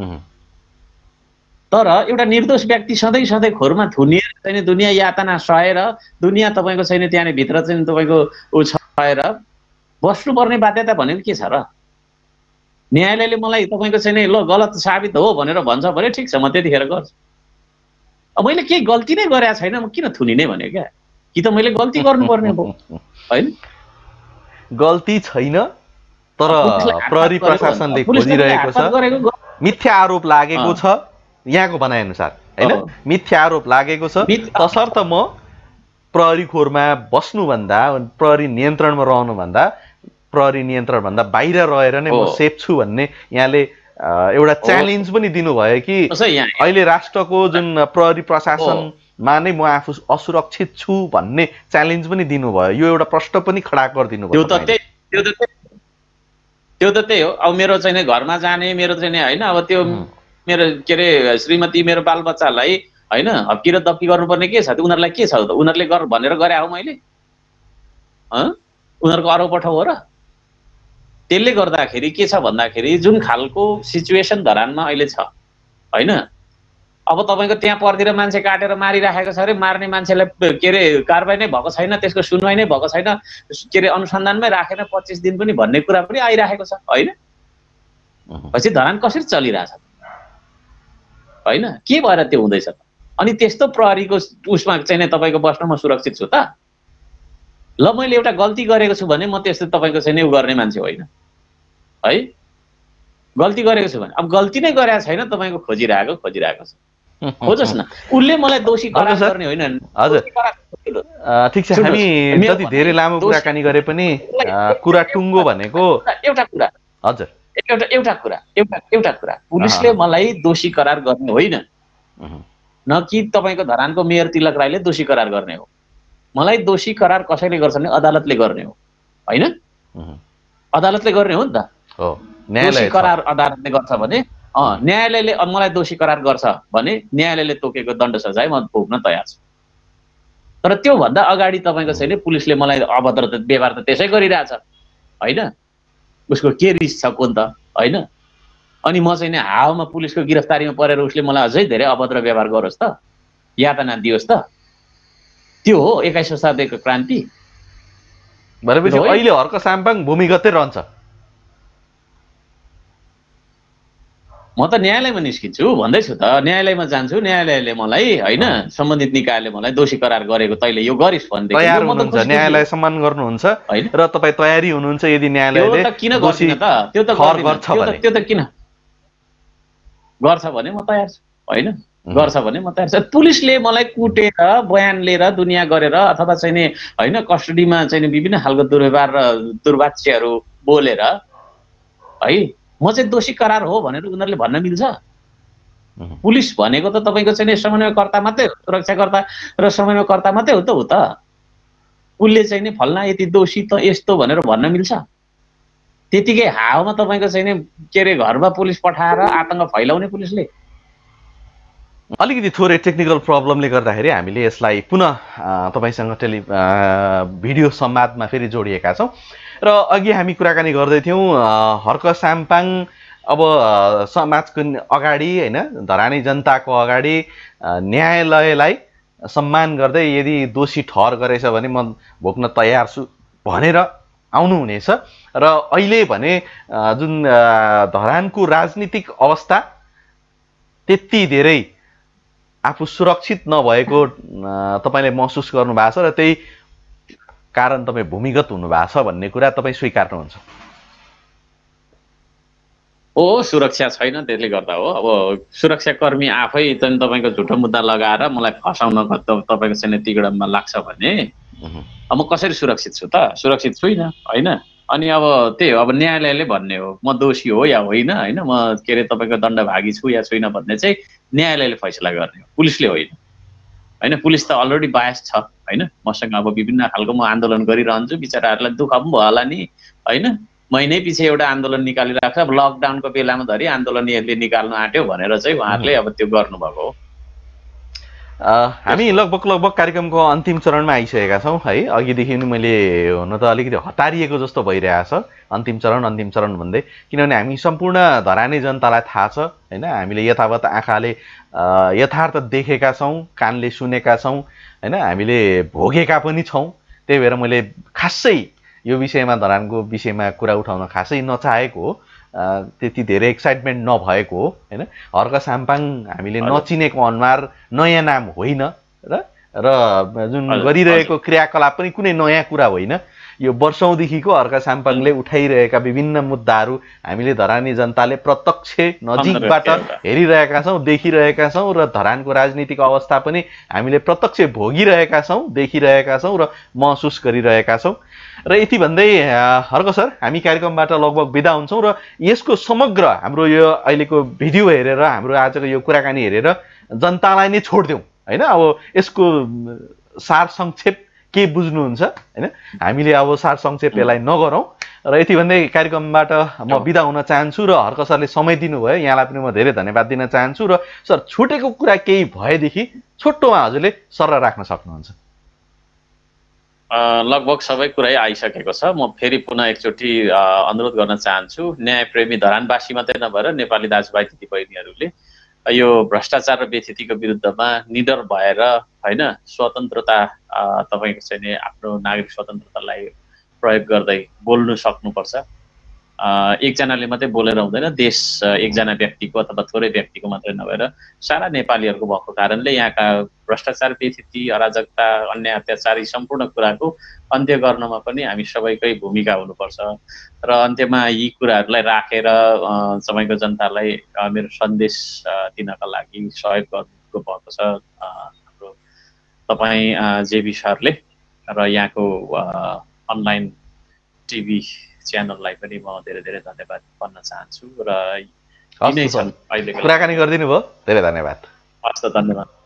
तर एउटा निर्दोष व्यक्ति सधैँ सधैँ खोरमा थुनिएर चाहिँ दुनियाँ यातना सहेर, दुनियाँ तपाईँको छैन त्यहाँ भित्र चाहिँ तपाईँको ऊ छएर बस्नुपर्ने बाध्यता भनेको के छ र? न्यायालयले मलाई तपाईँको चाहिँ ल गलत साबित हो भनेर भन्छ भने ठिक छ, म त्यतिखेर गर्छु। अब मैले केही गल्ती नै गरेको छैन, म किन थुनिने भने क्या? कि त मैले गल्ती गर्नुपर्ने हो होइन? गल्ती छैन, तर प्रहरी प्रशासनले खोजिरहेको छ, मिथ्या आरोप लागेको छ यहाँको भनाइअनुसार होइन, मिथ्या आरोप लागेको छ। तसर्थ म प्रहरी खोरमा बस्नुभन्दा, प्रहरी नियन्त्रणमा रहनुभन्दा, प्रहरी नियन्त्रणभन्दा बाहिर रहेर नै म सेफ छु भन्ने यहाँले एउटा च्यालेन्ज पनि दिनुभयो कि अहिले राष्ट्रको जुन प्रहरी प्रशासनमा नै म आफू असुरक्षित छु भन्ने च्यालेन्ज पनि दिनुभयो। यो एउटा प्रश्न पनि खडा गरिदिनु भयो। त्यो त त्यो त त्यो त त्यही हो। अब मेरो चाहिँ घरमा जाने, मेरो चाहिँ होइन, अब त्यो मेरो के अरे श्रीमती, मेरो बालबच्चालाई होइन हप्की र दप्की गर्नुपर्ने के छ त? उनीहरूलाई के छ त? उनीहरूले गर भनेर गरे हो मैले? उनीहरूको अरौ पठाउ हो र? त्यसले गर्दाखेरि के छ भन्दाखेरि जुन खालको सिचुएसन धरानमा अहिले छ होइन, अब तपाईँको त्यहाँ पर्दिएर मान्छे काटेर मारिराखेको छ अरे, मार्ने मान्छेलाई के अरे कारबाही नै भएको छैन, त्यसको सुनवाई नै भएको छैन, के अरे अनुसन्धानमै राखेर पच्चिस दिन पनि भन्ने कुरा पनि आइराखेको छ होइन। पछि धरान कसरी चलिरहेछ होइन? के भएर त्यो हुँदैछ त? अनि त्यस्तो प्रहरीको उसमा चाहिँ तपाईँको बस्न म सुरक्षित छु त? ल मैले एउटा गल्ती गरेको छु भने म त्यस्तो तपाईँको चाहिँ उ गर्ने मान्छे होइन है। गल्ती गरेको छु भने अब गल्ती नै गरेको छैन, तपाईँको खोजिरहेको खोजिरहेको छ, खोजोस् न। उसले मलाई दोषी करार गर्ने होइन। हजुर ठिक छ, हामी जति धेरै लामो कुराकानी गरे पनि कुरा टुङ्गो भनेको एउटा कुरा, हजुर एउटा एउटा कुरा एउटा एउटा कुरा पुलिसले मलाई दोषी करार गर्ने होइन, न कि तपाईँको धरानको मेयर तिलक राईले दोषी करार गर्ने हो। मलाई दोषी करार कसैले गर्छ भने अदालतले गर्ने हो होइन, अदालतले गर्ने हो नि त। दोषी करार अदालतले गर्छ भने अँ न्यायालयले मलाई दोषी करार गर्छ भने न्यायालयले तोकेको दण्ड सजाय म भोग्न तयार छु। तर त्योभन्दा अगाडि तपाईँको छैन पुलिसले मलाई अभद्र व्यवहार त त्यसै गरिरहेछ होइन, उसको के रिस छ कोन त होइन। अनि म चाहिँ हावामा पुलिसको गिरफ्तारीमा परेर उसले मलाई अझै धेरै अभद्र व्यवहार गरोस् त, यातना दियोस् त? त्यो हो एक्काइसौँ शताब्दीको क्रान्ति भनेपछि अहिले हर्क साम्पाङ भूमिगतै रहन्छ। म त न्यायालयमा निस्किन्छु भन्दैछु त, न्यायालयमा जान्छु, न्यायालयले मलाई होइन सम्बन्धित निकायले मलाई दोषी करार गरेको तैँले यो गरिस् भनेदेखि तयार म त हुनुहुन्छ, खुसी खुसी न्यायालय सम्मान गर्नुहुन्छ होइन र तपाईँ तयारी हुनुहुन्छ यदि त्यो न्यायालयले त किन दोषी गर्दिन त, त्यो त ठहर गर्दिन, गर्छ त्यो त भने त्यो त किन गर्छ भने म तयार छु होइन, गर्छ भने म तयार छु। पुलिसले मलाई कुटेर बयान लिएर दुनियाँ गरेर अथवा चाहिँ नि होइन कस्टडीमा चाहिँ नि विभिन्न खालको दुर्व्यवहार र दुर्वाच्यहरू बोलेर है म चाहिँ दोषी करार हो भनेर उनीहरूले भन्न मिल्छ? पुलिस भनेको त तपाईँको चाहिँ समन्वयकर्ता मात्रै हो, सुरक्षाकर्ता र समन्वयकर्ता मात्रै हो त हो त। उसले चाहिँ नि फल्ना यति दोषी त यस्तो भनेर भन्न मिल्छ? त्यतिकै हावामा तपाईँको चाहिँ नि के अरे घरमा पुलिस पठाएर आतङ्क फैलाउने पुलिसले। अलिकति थोरै टेक्निकल प्रब्लमले गर्दाखेरि हामीले यसलाई पुनः तपाईँसँग टेलि भिडियो संवादमा फेरि जोडिएका छौँ र अघि हामी कुराकानी गर्दै थियौँ हर्क साम्पाङ अब समाजको अगाडि होइन धरानी जनताको अगाडि न्यायालयलाई सम्मान गर्दै यदि दोषी ठहर गरेछ भने म भोग्न तयार छु भनेर आउनुहुनेछ र अहिले भने जुन धरानको राजनीतिक अवस्था त्यति धेरै आफू सुरक्षित नभएको तपाईँले महसुस गर्नुभएको छ र त्यही कारण तपाईँ भूमिगत हुनुभएको छ भन्ने कुरा तपाईँ स्वीकार्नुहुन्छ? ओ सुरक्षा छैन त्यसले गर्दा हो। अब सुरक्षाकर्मी आफै चाहिँ तपाईँको झुटो मुद्दा लगाएर मलाई फसाउन तपाईँको चाहिँ तिगडममा लाग्छ भने अब म कसरी सुरक्षित छु त? सुरक्षित छुइनँ होइन। अनि अब त्यही हो, अब न्यायालयले भन्ने हो म दोषी हो या होइन होइन म के अरे तपाईँको दण्डभागी छु या छुइनँ भन्ने चाहिँ न्यायालयले फैसला गर्ने हो, पुलिसले होइन होइन। पुलिस त अलरेडी बायस छ होइन, मसँग अब विभिन्न खालको म आन्दोलन गरिरहन्छु, बिचराहरूलाई दुःख पनि भयो होला नि होइन। महिनै पछि एउटा आन्दोलन निकालिरहेको छ, अब लकडाउनको बेलामा धरि आन्दोलन यसले निकाल्नु आँट्यो भनेर चाहिँ उहाँहरूले अब त्यो गर्नुभएको हो। हामी लगभग लगभग कार्यक्रमको अन्तिम चरणमा आइसकेका छौँ है। अघिदेखि नि मैले हुन त अलिकति हतारिएको जस्तो भइरहेछ अन्तिम चरण अन्तिम चरण भन्दै, किनभने हामी सम्पूर्ण धरानी जनतालाई थाहा छ होइन, हामीले यथावत आँखाले यथार्थ देखेका छौँ, कानले सुनेका छौँ होइन, हामीले भोगेका पनि छौँ। त्यही भएर मैले खासै यो विषयमा धरानको विषयमा कुरा उठाउन खासै नचाहेको हो, त्यति धेरै एक्साइटमेन्ट नभएको हो होइन। हर्क साम्पाङ हामीले नचिनेको अनुहार, नयाँ नाम होइन र र जुन गरिरहेको क्रियाकलाप पनि कुनै नयाँ कुरा होइन। यो वर्षौँदेखिको हर्क साम्पाङले उठाइरहेका विभिन्न मुद्दाहरू हामीले धरानी जनताले प्रत्यक्ष नजिकबाट हेरिरहेका छौँ, देखिरहेका छौँ र धरानको राजनीतिक अवस्था पनि हामीले प्रत्यक्ष भोगिरहेका छौँ, देखिरहेका छौँ र महसुस गरिरहेका छौँ। र यति भन्दै हर्क सर हामी कार्यक्रमबाट लगभग बिदा हुन्छौँ र यसको समग्र हाम्रो यो अहिलेको भिडियो हेरेर हाम्रो आजको यो कुराकानी हेरेर जनतालाई नै छोडिदिउँ होइन। अब यसको सार संक्षेप के बुझ्नुहुन्छ होइन, हामीले अब सार संक्षेप यसलाई नगरौँ र यति भन्दै कार्यक्रमबाट म बिदा हुन चाहन्छु र हर्क सरले समय दिनुभयो, यहाँलाई पनि म धेरै धन्यवाद दिन चाहन्छु। र सर छुटेको कुरा केही भएदेखि छोटोमा हजुरले सर राख्न सक्नुहुन्छ। लगभग सबै कुरै आइसकेको छ। म फेरि पुनः एकचोटि अनुरोध गर्न चाहन्छु, न्यायप्रेमी धरानवासी मात्रै नभएर नेपाली दाजुभाइ दिदीबहिनीहरूले यो भ्रष्टाचार र बेथितिको विरुद्धमा निडर भएर होइन स्वतन्त्रता तपाईँको चाहिँ नि आफ्नो नागरिक स्वतन्त्रतालाई प्रयोग गर्दै बोल्नु सक्नुपर्छ। एकजनाले मात्रै बोलेर हुँदैन, देश एकजना व्यक्तिको अथवा थोरै व्यक्तिको मात्रै नभएर सारा नेपालीहरूको भएको कारणले यहाँका भ्रष्टाचार, बेथिति, अराजकता, अन्याय, अत्याचार यी सम्पूर्ण कुराको अन्त्य गर्नमा पनि हामी सबैकै भूमिका हुनुपर्छ। र अन्त्यमा यी कुराहरूलाई राखेर सबैको जनतालाई मेरो सन्देश दिनका लागि सहयोग गर्नुको भएको छ हाम्रो तपाईँ जेबी सरले र यहाँको अनलाइन टिभी च्यानललाई पनि म धेरै धेरै धन्यवाद भन्न चाहन्छु। र यिनै छन् अहिलेको कुराकानी गरिदिनु भयो, धेरै धन्यवाद। हस् त, धन्यवाद।